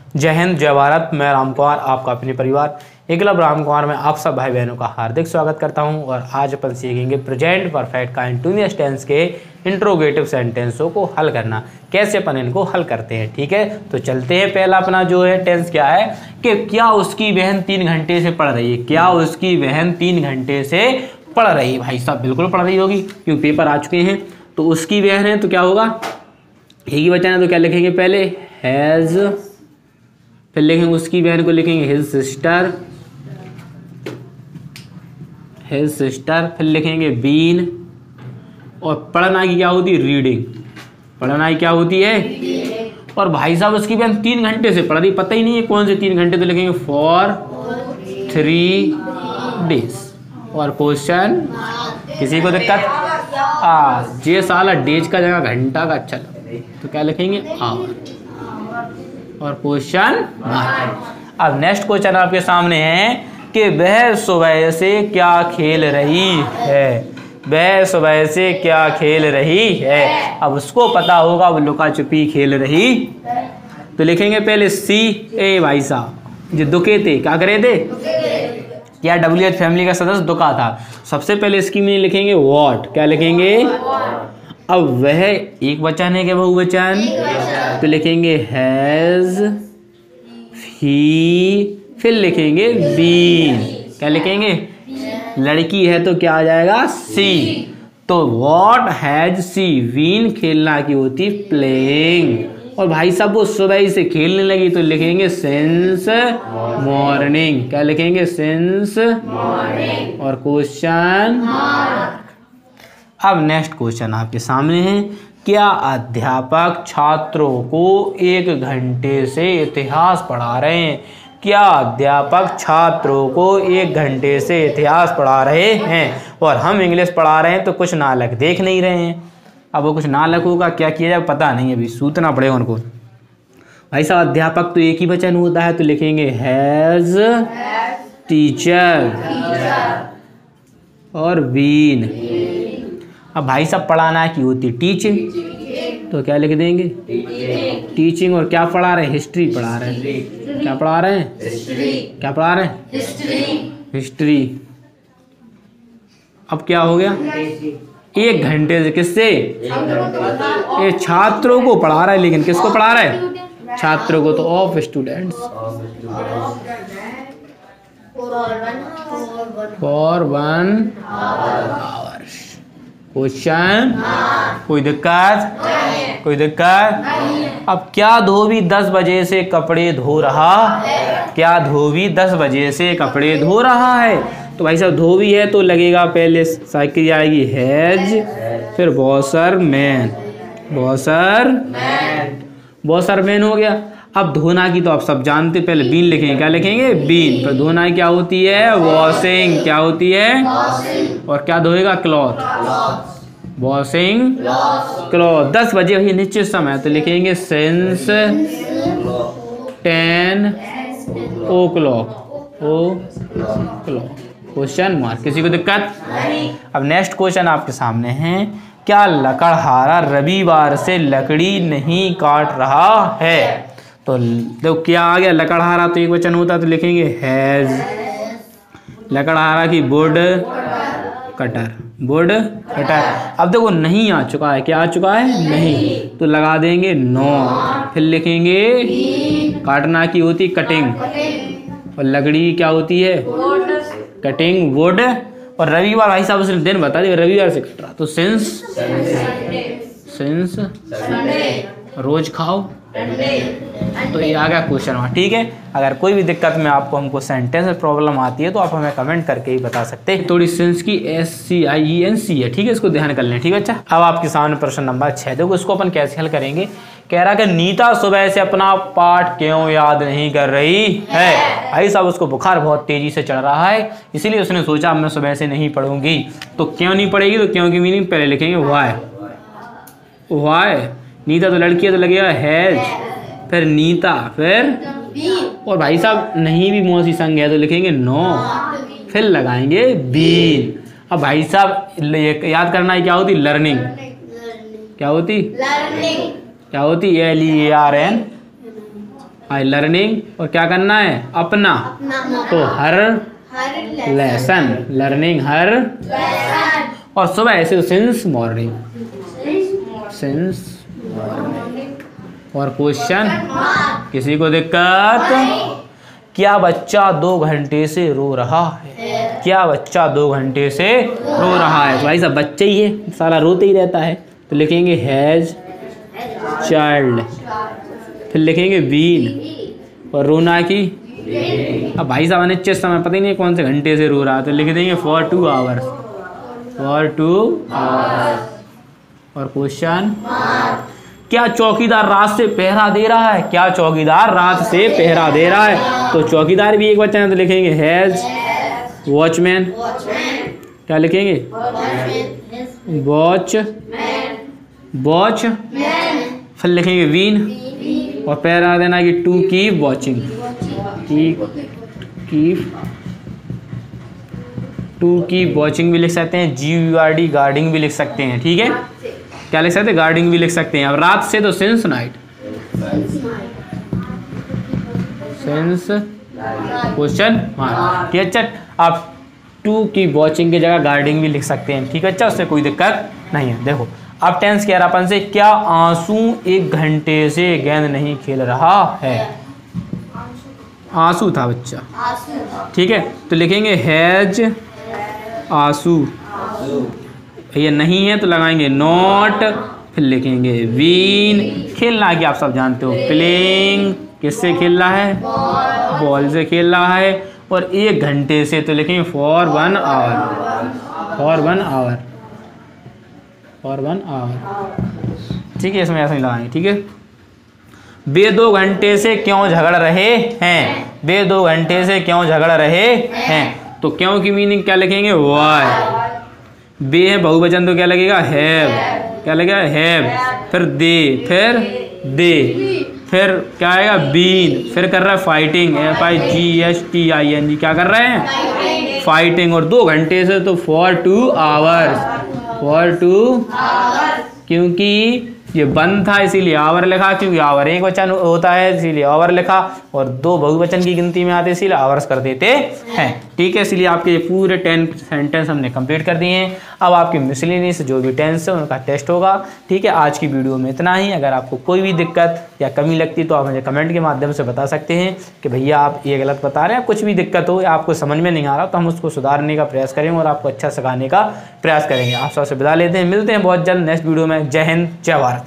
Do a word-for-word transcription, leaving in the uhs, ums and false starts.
जय हिंद, जय भारत। मैं राम कुमार, आपका अपने परिवार एकलव्य राम कुमार में आप सब भाई बहनों का हार्दिक स्वागत करता हूं। और आज अपन सीखेंगे प्रेजेंट परफेक्ट कंटीन्यूअस टेंस के इंट्रोगेटिव सेंटेंसों को हल करना, कैसे अपन इनको हल करते हैं। ठीक है, तो चलते हैं। पहला अपना जो है टेंस क्या है कि क्या उसकी बहन तीन घंटे से पढ़ रही है। क्या उसकी बहन तीन घंटे से पढ़ रही है। भाई साहब बिल्कुल पढ़ रही होगी, क्योंकि पेपर आ चुके हैं। तो उसकी बहन है तो क्या होगा, एक ही बच्चा है तो क्या लिखेंगे, पहले हैज, फिर लिखेंगे उसकी बहन को लिखेंगे हिज सिस्टर, हिज सिस्टर, फिर लिखेंगे बीन। और पढ़ना की क्या होती है, रीडिंग। पढ़ना की क्या होती है। और भाई साहब उसकी बहन तीन घंटे से पढ़ रही, पता ही नहीं है कौन से तीन घंटे, तो लिखेंगे फॉर थ्री डेज। और क्वेश्चन, किसी को दिक्कत, आ ये साला डेज का जगह घंटा का अच्छा तो क्या लिखेंगे, आवर। और क्वेश्चन, अब नेक्स्ट क्वेश्चन आपके सामने है कि वह सुबह से क्या खेल रही है। वह सुबह से क्या खेल रही है। अब उसको पता होगा वो लुका छुपी खेल रही, तो लिखेंगे पहले सी। ए भाई साहब जो दुखे थे, क्या करे थे, क्या डब्ल्यू एच फैमिली का सदस्य दुखा था। सबसे पहले इसकी मीनिंग लिखेंगे व्हाट, क्या लिखेंगे। अब वह एक वचन है क्या बहुवचन, तो लिखेंगे हैज, ही, फिर लिखेंगे बीन। क्या लिखेंगे, लड़की है तो क्या आ जाएगा, सी। तो व्हाट हैज सी बीन, खेलना की होती प्लेइंग। और भाई साहब वो सुबह से खेलने लगी तो लिखेंगे सिंस मॉर्निंग। क्या लिखेंगे, सिंस मॉर्निंग। और क्वेश्चन, अब नेक्स्ट क्वेश्चन आपके सामने है, क्या अध्यापक छात्रों को एक घंटे से इतिहास पढ़ा रहे हैं। क्या अध्यापक छात्रों को एक घंटे से इतिहास पढ़ा रहे हैं। और हम इंग्लिश पढ़ा रहे हैं तो कुछ नालक देख नहीं रहे हैं। अब वो कुछ नालकों का क्या किया जाए पता नहीं है, अभी सूतना पड़ेगा उनको। भाई साहब अध्यापक तो एक ही वचन होता है, तो लिखेंगे हैज टीचर और बीन। अब भाई साहब पढ़ाना की होती टीचिंग, तो क्या लिख देंगे, टीचिंग। और क्या पढ़ा रहे हैं, हिस्ट्री पढ़ा रहे हैं। क्या पढ़ा रहे हैं, क्या पढ़ा रहे हैं, हिस्ट्री। अब क्या हो गया, एक घंटे से, किससे, ये छात्रों को पढ़ा रहा है, लेकिन किसको पढ़ा रहा है, छात्रों को। तो of students, for one hour. Question, कोई दिक्कत, कोई दिक्कत। अब क्या धोबी दस बजे से कपड़े धो रहा, क्या धोबी दस बजे से कपड़े धो रहा है। तो भाई साहब धोबी है तो लगेगा पहले साइकिल आएगी हैज, फिर washer man, washer washer man हो गया। अब धोना की तो आप सब जानते, पहले बीन लिखेंगे। क्या लिखेंगे, बीन। फिर धोना क्या होती है, वॉशिंग। क्या होती है, और क्या धोएगा, क्लॉथ, वॉशिंग क्लॉथ। दस बजे वही निश्चित समय, तो लिखेंगे since ten o'clock, o'clock. Question mark, किसी को दिक्कत। अब नेक्स्ट क्वेश्चन आपके सामने है, क्या लकड़हारा रविवार से लकड़ी नहीं काट रहा है। तो देखो क्या आ गया, लकड़हारा तो एक वचन होता, तो लिखेंगे हैज। लकड़हारा की वुड कटर, वुड कटर। अब देखो नहीं आ चुका है, क्या आ चुका है, नहीं, तो लगा देंगे नो। फिर लिखेंगे काटना की होती कटिंग, और लकड़ी क्या होती है, कटिंग वुड। और रविवार भाई साहब उसने दिन बता दिया, रविवार से कट रहा, तो सिंस, सिंस रोज खाओ। तो ये आ गया क्वेश्चन वहाँ। ठीक है, अगर कोई भी दिक्कत में आपको हमको सेंटेंस में प्रॉब्लम आती है तो आप हमें कमेंट करके ही बता सकते हैं। थोड़ी सेंस की एस सी आई ई एन सी है, ठीक है, इसको ध्यान कर लें। ठीक है, अच्छा अब आपके सामने प्रश्न नंबर छः, देखो इसको अपन कैसे हल करेंगे। कह रहा कि नीता सुबह से अपना पाठ क्यों याद नहीं कर रही है। भाई साहब उसको बुखार बहुत तेजी से चढ़ रहा है, इसीलिए उसने सोचा मैं सुबह से नहीं पढ़ूंगी। तो क्यों नहीं पढ़ेगी, तो क्यों की मीनिंग पहले लिखेंगे व्हाई। व्हाई, नीता तो लड़की है तो लगेगा हैज, फिर नीता, फिर और भाई साहब नहीं भी मौसी संग है तो लिखेंगे नो, फिर लगाएंगे बीन। अब भाई साहब याद करना है क्या होती, लर्निंग। क्या होती, लर्निंग। क्या होती, L E R N I learning, और क्या करना है अपना, तो हर लेसन, लर्निंग हर, और सुबह ऐसे सिंस मॉर्निंग, सिंस मॉर्निंग। और क्वेश्चन, किसी को दिक्कत? क्या बच्चा दो घंटे से रो रहा है? क्या बच्चा दो घंटे से रो रहा है? तो भाई साहब बच्चा ही है, सारा रोते ही रहता है, तो लिखेंगे हैज चाइल्ड, फिर लिखेंगे बीन, और रोना की। अब भाई साहब अनिश्चित समय, पता ही नहीं कौन से घंटे से रो रहा है, तो लिख देंगे for two hours, for two hours. और क्वेश्चन, क्या चौकीदार रात से पहरा दे रहा है? क्या चौकीदार रात से पहरा दे रहा है? तो चौकीदार भी एक बच्चा है, तो लिखेंगे हैज वॉचमैन। क्या लिखेंगे? वॉच, वॉच, फिर लिखेंगे वीन, और पहरा देना कि to keep watching, keep, to keep watching भी लिख सकते हैं, G U R D guarding भी लिख सकते हैं, ठीक है। क्या लिख सकते हैं? गार्डिंग भी लिख सकते हैं। अब रात से तो सिंस नाइट, सिंस क्वेश्चन हाँ ठीक है। अच्छा, आप टू की वॉचिंग की जगह गार्डिंग भी लिख सकते हैं, ठीक है। अच्छा, उससे कोई दिक्कत नहीं है। देखो अब टेंस कह रहा अपन से, क्या आंसू एक घंटे से गेंद नहीं खेल रहा है? आंसू था बच्चा, ठीक है, तो लिखेंगे हैज आंसू। ये नहीं है तो लगाएंगे नॉट, फिर लिखेंगे वीन। खेलना की आप सब जानते हो, प्लेइंग, किससे खेल रहा है? बॉल से खेल रहा है। और एक घंटे से तो लिखेंगे for one hour, for one hour, for one hour, ठीक है। इसमें ऐसे ही लगाएंगे, ठीक है। वे दो घंटे से क्यों झगड़ रहे हैं? वे दो घंटे से क्यों झगड़ रहे हैं? तो क्यों की मीनिंग क्या लिखेंगे? वाई। बे है बहुवचन, तो क्या लगेगा? हैव। क्या लगेगा? हैव। फिर दे, फिर दे, फिर क्या आएगा? बीन। फिर कर रहा है fighting, F I G S T I N G. क्या कर रहे हैं? फाइटिंग। और दो घंटे से तो for two hours, for two, क्योंकि ये बंद था इसीलिए आवर लिखा, क्योंकि आवर एक वचन होता है इसीलिए आवर लिखा, और दो बहुवचन की गिनती में आते इसीलिए आवर्स कर देते हैं, ठीक है। इसलिए आपके ये पूरे टेन सेंटेंस हमने कंप्लीट कर दिए हैं। अब आपके मिसलेनियस जो भी टेंस है उनका टेस्ट होगा, ठीक है। आज की वीडियो में इतना ही। अगर आपको कोई भी दिक्कत या कमी लगती तो आप मुझे कमेंट के माध्यम से बता सकते हैं कि भैया आप ये गलत बता रहे हैं, कुछ भी दिक्कत हो या आपको समझ में नहीं आ रहा तो हम उसको सुधारने का प्रयास करेंगे और आपको अच्छा सिखाने का प्रयास करेंगे। आप सबसे विदा लेते हैं, मिलते हैं बहुत जल्द नेक्स्ट वीडियो में। जय हिंद, जय भारत।